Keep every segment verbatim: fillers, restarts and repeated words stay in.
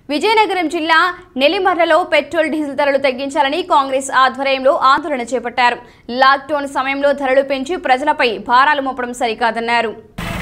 విజయనగరం జిల్లా నెల్లిమర్లలో petrol diesel ధరలు తగ్గించాలని కాంగ్రెస్ ఆధ్వర్యంలో ఆందోళన చేపట్టారు. లాక్డౌన్ సమయంలో ధరలు పెంచి ప్రజలపై భారాలు మోపడం సరికాదన్నారు.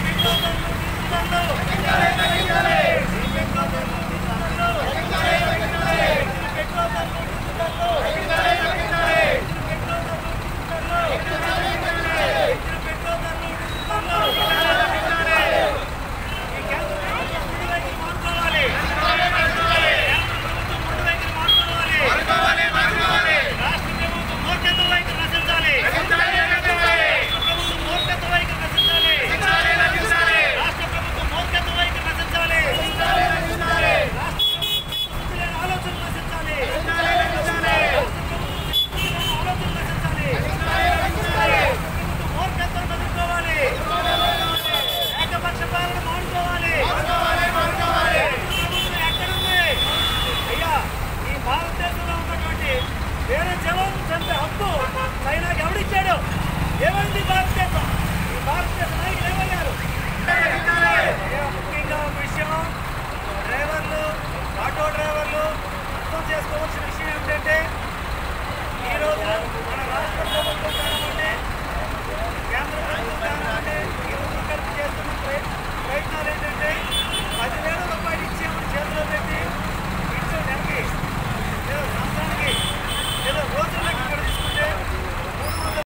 వేరే జవాను చంపే హక్కు చైనాకి ఎవడిచ్చాడు? ఏమైంది భారతదేశం? ఈ భారతదేశ నాయకులు ఏమయ్యారు? ముఖ్యంగా ఒక విషయం, డ్రైవర్లు, ఆటో డ్రైవర్లు అర్థం చేసుకోవాల్సిన విషయం ఏమిటంటే, ఈరోజు మన రాష్ట్ర ప్రభుత్వం కానివ్వండి, కేంద్ర ప్రభుత్వం కానివ్వండి, ఈ రోజు కలిపి చేస్తున్న ప్రయత్నాలు ఏంటంటే